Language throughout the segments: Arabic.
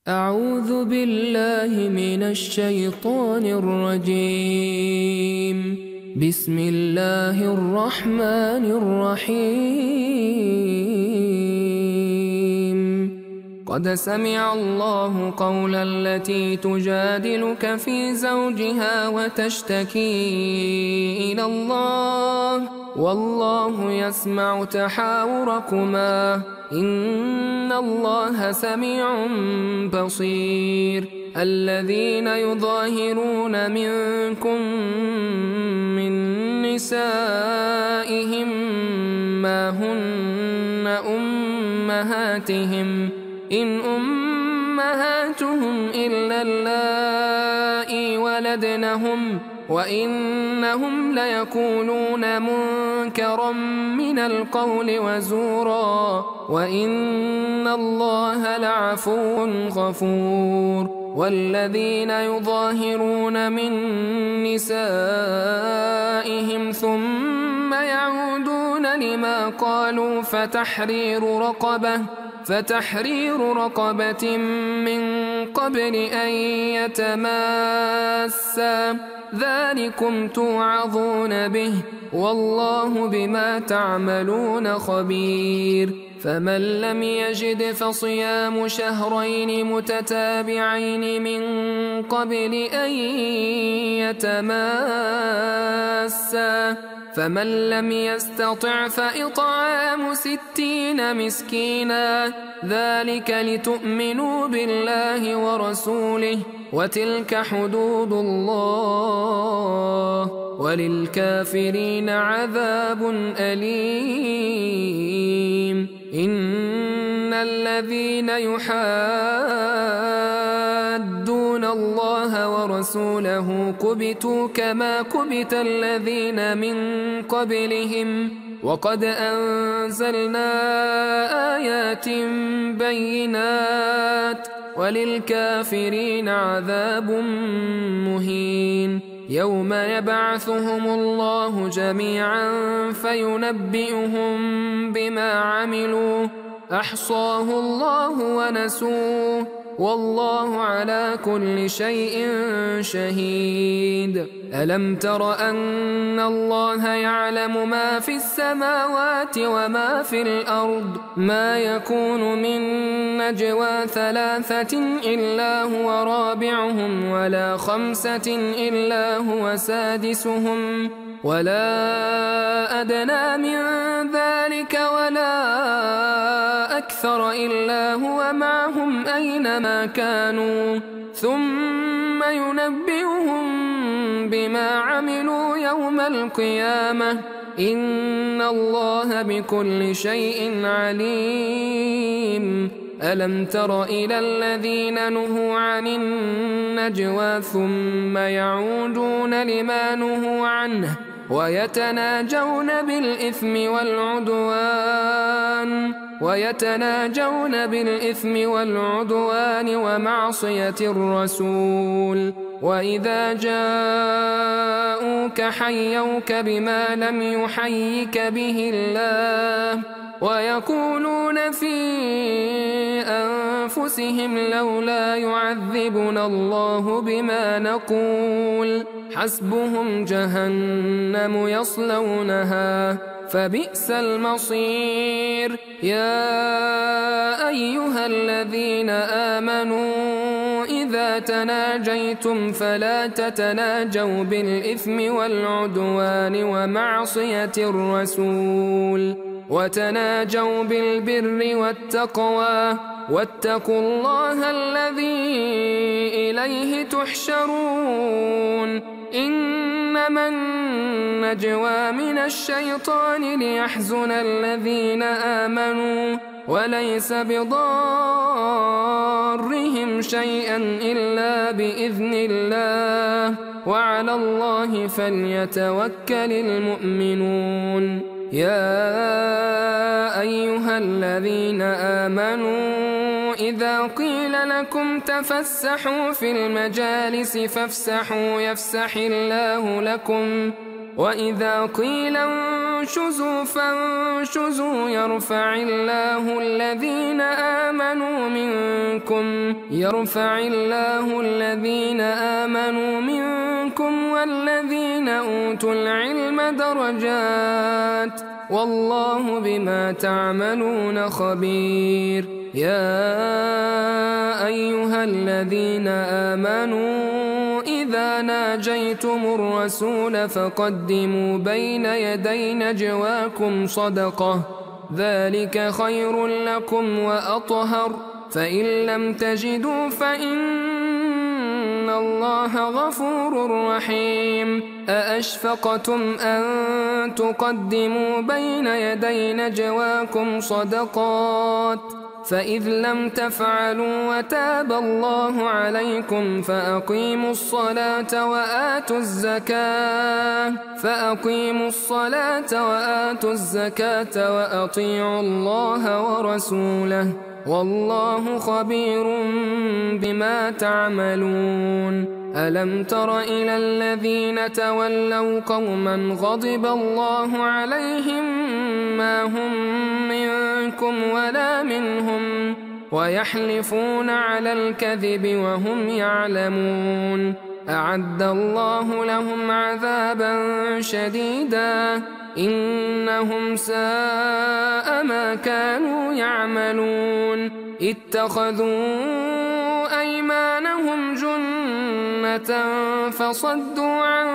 أعوذ بالله من الشيطان الرجيم. بسم الله الرحمن الرحيم. قد سمع الله قول التي تجادلك في زوجها وتشتكي إلى الله والله يسمع تحاوركما إن الله سميع بصير. الذين يظاهرون منكم من نسائهم ما هن أمهاتهم إن أمهاتهم إلا اللائي ولدنهم وإنهم ليقولون منكرا من القول وزورا وإن الله لعفو غفور. والذين يظاهرون من نسائهم ثم يعودون لما قالوا فتحرير رقبة من قبل أن يتماسا ذلكم توعظون به والله بما تعملون خبير. فمن لم يجد فصيام شهرين متتابعين من قبل أن يتماسا فمن لم يستطع فإطعام 60 مسكينا ذلك لتؤمنوا بالله ورسوله وتلك حدود الله وللكافرين عذاب أليم. إن الذين يحادون الله ورسوله كبتوا كما كبت الذين من قبلهم وقد أنزلنا آيات بينات وللكافرين عذاب مهين. يوم يبعثهم الله جميعا فينبئهم بما عملوا أحصاه الله ونسوه والله على كل شيء شهيد. ألم تر أن الله يعلم ما في السماوات وما في الأرض ما يكون من نجوى 3 إلا هو رابعهم ولا 5 إلا هو سادسهم ولا أدنى من ذلك ولا أكثر إلا هو معهم أينما كانوا ثم ينبئهم بما عملوا يوم القيامة إن الله بكل شيء عليم. ألم تر إلى الذين نهوا عن النجوى ثم يعودون لما نهوا عنه ويتناجون بالإثم والعدوان ومعصية الرسول وإذا جاءوك حيوك بما لم يحيك به الله ويقولون في أنفسهم لولا يعذبنا الله بما نقول حسبهم جهنم يصلونها فبئس المصير. يا أيها الذين آمنوا إذا تناجيتم فلا تتناجوا بالإثم والعدوان ومعصية الرسول وتناجوا بالبر والتقوى واتقوا الله الذي إليه تحشرون. إنما النجوى من الشيطان ليحزن الذين آمنوا وليس بضارهم شيئا إلا بإذن الله وعلى الله فليتوكل المؤمنون. يا أيها الذين آمنوا إذا قيل لكم تفسحوا في المجالس فافسحوا يفسح الله لكم وإذا قيل انشزوا فانشزوا يرفع الله الذين آمنوا منكم منكم يرفع الله الذين آمنوا منكم والذين أوتوا العلم درجات والله بما تعملون خبير يا أيها الذين آمنوا إذا ناجيتم الرسول فقدموا بين يدي نجواكم صدقة ذلك خير لكم وأطهر فإن لم تجدوا فإن الله غفور رحيم أأشفقتم أن تقدموا بين يدي نجواكم صدقات فإذ لم تفعلوا وتاب الله عليكم فأقيموا الصلاة وآتوا الزكاة وأطيعوا الله ورسوله والله خبير بما تعملون ألم تر إلى الذين تولوا قوما غضب الله عليهم ما هم منكم ولا منهم ويحلفون على الكذب وهم يعلمون أعد الله لهم عذابا شديدا إنهم ساء ما كانوا يعملون اتخذوا أيمانهم جنة فصدوا عن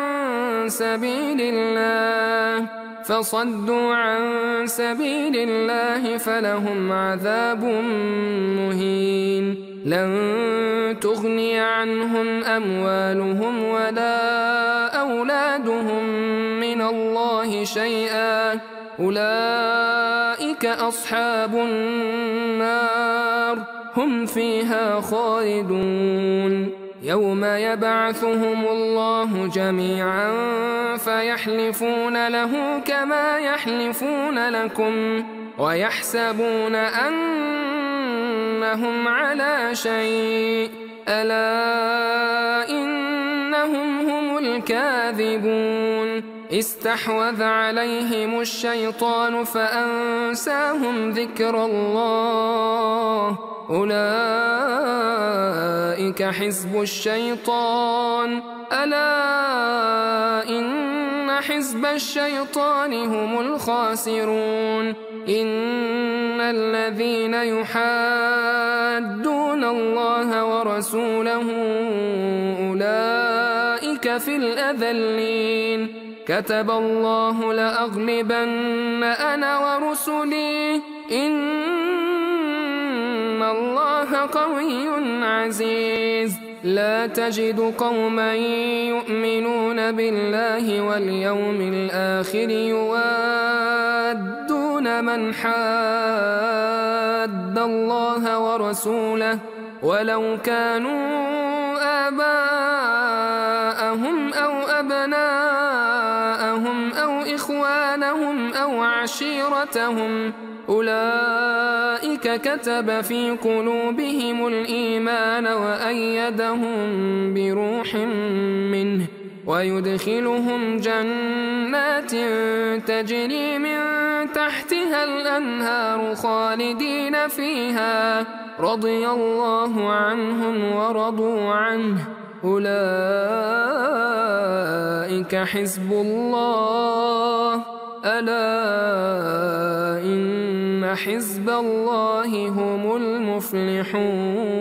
سبيل الله فلهم عذاب مهين لن تغني عنهم أموالهم ولا أولادهم من الله شيئا أولئك أصحاب النار هم فيها خالدون يوم يبعثهم الله جميعا فيحلفون له كما يحلفون لكم ويحسبون أنهم على شيء ألا إنهم هم الكاذبون استحوذ عليهم الشيطان فأنساهم ذكر الله أولئك حزب الشيطان ألا إن حزب الشيطان هم الخاسرون إن الذين يحادون الله ورسوله أولئك في الأذلين كتب الله لأغلبن أنا ورسلي إن الله قوي عزيز لا تجد قوما يؤمنون بالله واليوم الآخر يوادون من حاد الله ورسوله ولو كانوا آباءهم أو أبناءهم أو إخوانهم أو عشيرتهم أولئك كتب في قلوبهم الإيمان وأيدهم بروح منه ويدخلهم جنات تجري من تحتها الأنهار خالدين فيها رضي الله عنهم ورضوا عنه أولئك حزب الله ألا إن حزب الله هم المفلحون